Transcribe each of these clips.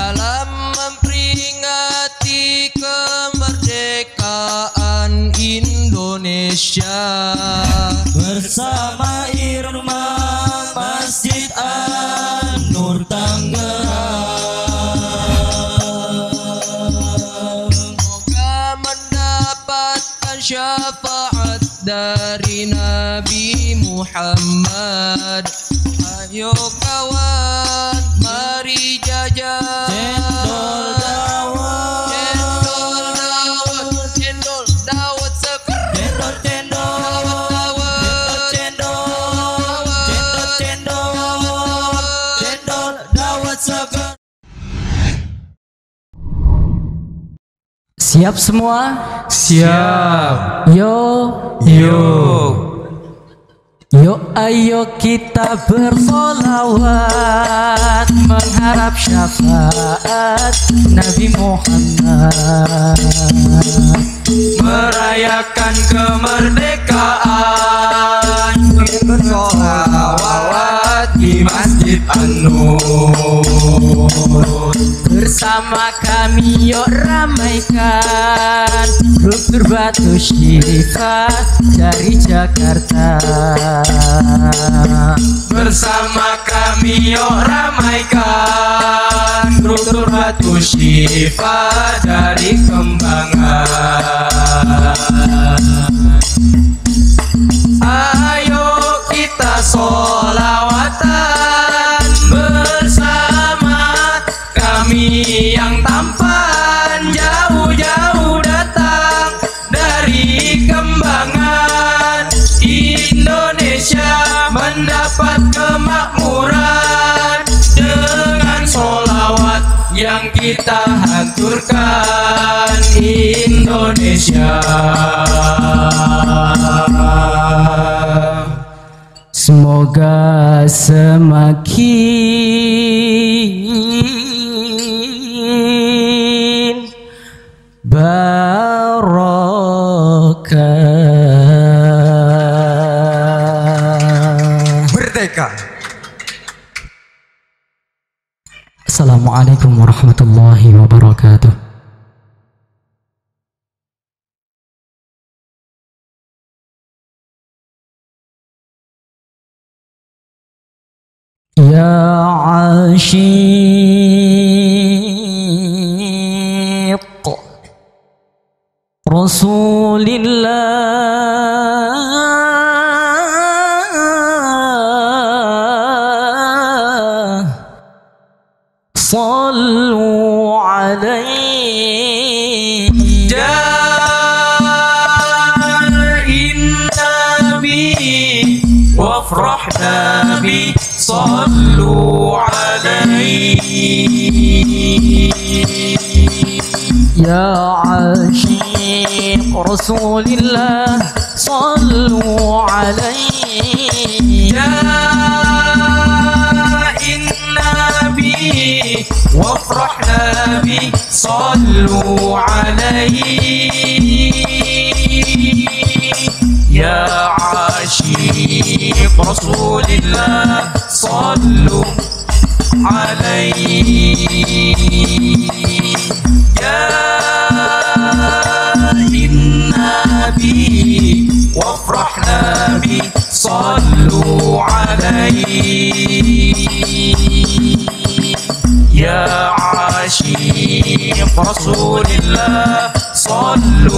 dalam memperingati kemerdekaan Indonesia bersama Irma Masjid An-Nur Tangerang. Semoga mendapatkan syafaat dari Nabi Muhammad. Ayo kawan, mari jajan Cendol dawet, cendol dawet, cendol dawet seger. cendol cendol, cendol cendol, cendol cendol dawet seger. Siap semua? Siap. Yo, Yuk. ayo kita bersolawat mengharap syafaat Nabi Muhammad. Merayakan kemerdekaan, bersolawat di Masjid An-Nur. Bersama kami yuk ramaikan Struktur Batu Syifa dari Jakarta. Bersama kami yuk ramaikan struktur Batu Syifa dari Kembangan. Ayo kita sholawatan bersama kami yang tampan jauh-jauh datang dari Kembangan. Indonesia mendapat kemakmuran dengan sholawat yang kita haturkan. Indonesia, Semoga semakin barokah. merdeka. Assalamualaikum warahmatullahi wabarakatuh. Ya ashiq Rasulillah, sallu alaihi. Ja'in Nabi wafrah Nabi sallu alaihi. Ya ashiq Rasulillah, sallu alaihi. Ja'in Nabi wafrah Nabi sallu alaihi. Ya ashiq Rasulillah, sallu alaihi. Ya Nabi wafrah Nabi sallu alaihi. Ya ashiq Rasulillah, sallu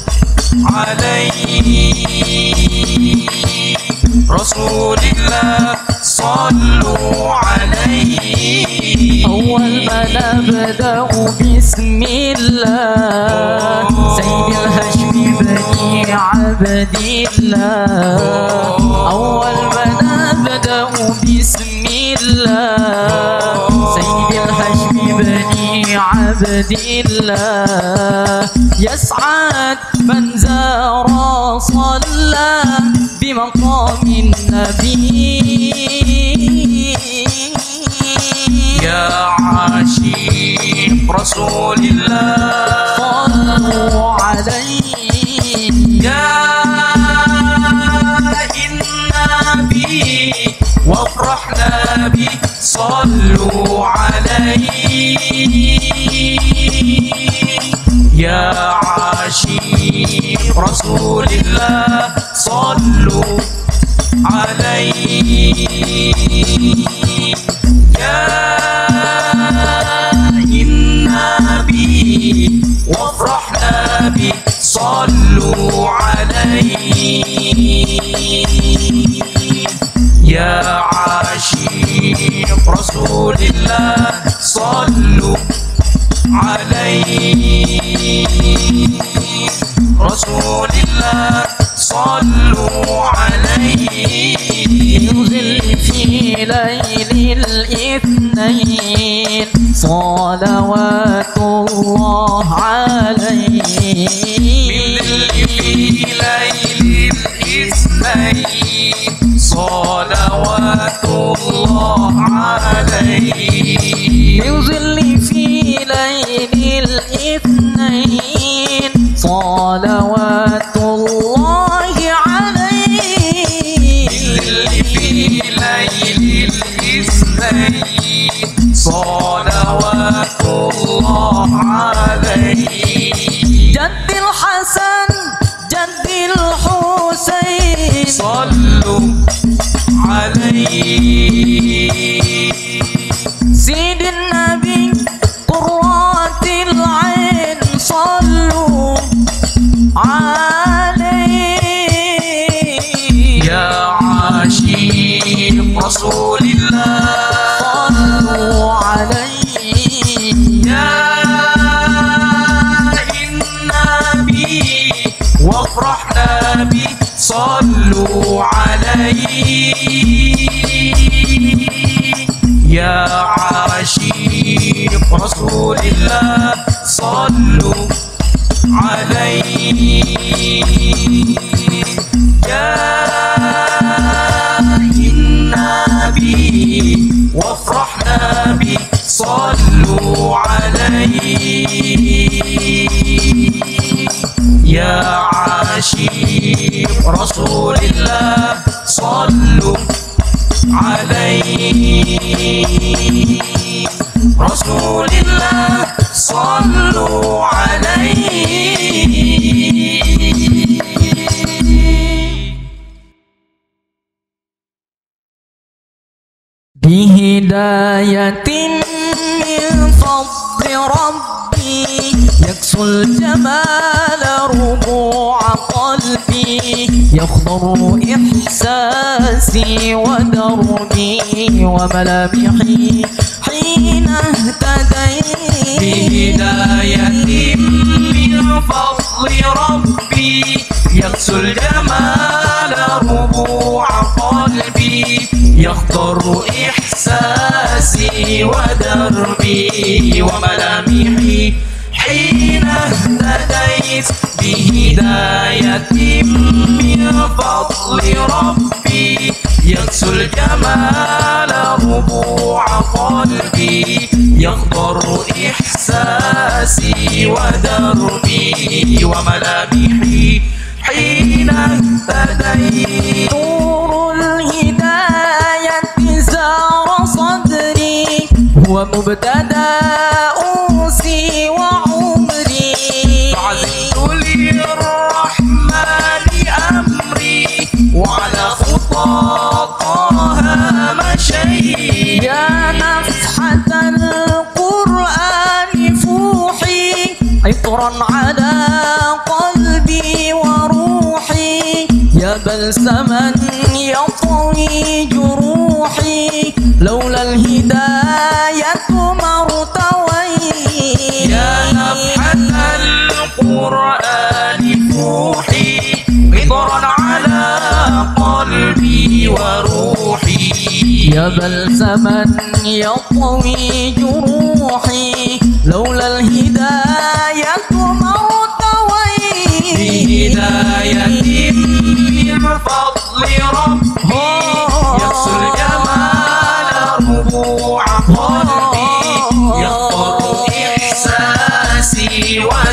alaihi. Rasulillah, sallu alaihi. أول ما نبدأ بسم الله سيد الهاشم بني عبد الله. أول ما نبدأ بسم الله سيد الهاشم بني عبد الله. يسعد من زار صلى بمقام النبي. Ya ashiq Rasulillah, صلوا عليه. Ya Nabi wafrah Nabi صلوا عليه يا عاشق رسول الله صلوا عليه يا النبي وافرحنا بك صلوا عليه يا عاشق رسول الله صلوا عليه رسول الله صلوا عليه ينزل في ليل الاثنين صلوات الله عليه في ليل الاثنين صلوات الله عليه يظل في ليل الاثنين صلوات الله عليه في ليل الاثنين صلوات الله عليه جد الحسن جد الحسين صلوا عليه سيد النبي قرة العين صلوا عليه يا عاشق رسول الله صلوا عليه يا النبي وافرحنا بك صلوا عليه يا عاشق رسول الله صلوا عليه يا النبي وافرحنا بك صلوا عليه يا عاشق رسول الله صلوا عليه رسول الله صلوا عليه بهداية من فضل ربي يكسو الجمال ربوع قلبي يخضر إحساسي ودربي وملامحي حين اهتديت بهداية من فضل ربي يغسل الجمال ربوع قلبي يخضر إحساسي ودربي وملامحي حين اهتديت بهداية من فضل ربي يغسل الجمال ربوع قلبي يخضر إحساسي ودربي وملامحي حين اهتديت نور الهداية زار صدري هو مبتدأ أنسي وعمري فعزمت للرحمن أمري وعلى خطى طه مشيت يا نفحة القرآن فوحي عطرا على قلبي وروحي يا بلسما يطوي جروحي لولا الهداية ما ارتويت يا نفحة القرآن فوحي عطرا على قلبي وروحي يا بلسما يطوي جروحي لولا الهداية ما ارتويت بهداية من فضل ربي يغسل جمال ربوع قلبي يخضر إحساسي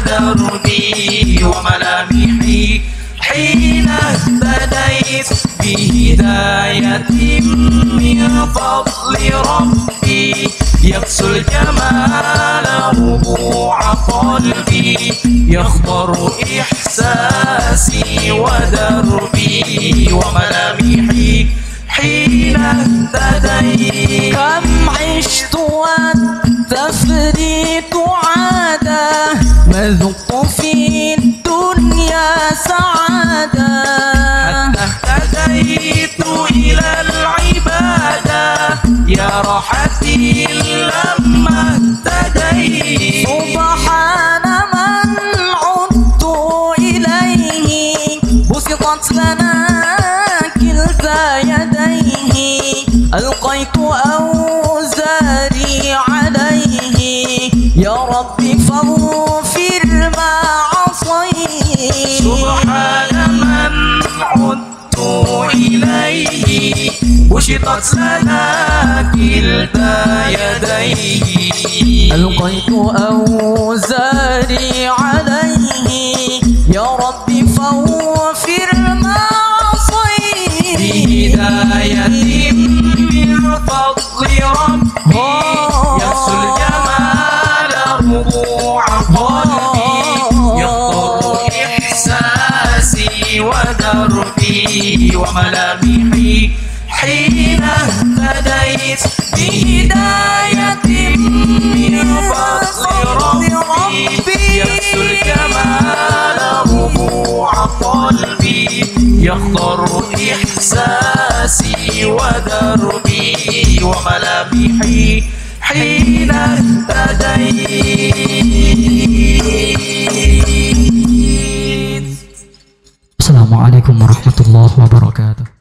ودربي وملامحي حين اهتديت بهداية من فضل ربي يكسو الجمال ربوع قلبي يخضر إحساسي ودربي وملامحي حين اهتديت. كم عشت والتفريط عادة وذقت في الدنيا سعادة حتى اهتديت إلى العبادة يا راحتي لما اهتديت. سبحان من عدت إليه بسطت لنا كلتا يديه ألقيت أوزاري عليه يا ربي فاغفر ما عصيت. سبحان من عدت إليه بسطت لنا كلتا يديه ألقيت أوزاري عليه يا ربي فاغفر ما عصيت. بهداية من فضل ربي يكسو الجمال ربوع قلبي يخضر إحساسي ودربي وملامحي حين اهتديت. بهداية من فضل ربي يكسو الجمال ربوع قلبي يخضر إحساسي ودربي وملامحي حين اهتديت. السلام عليكم ورحمة الله وبركاته.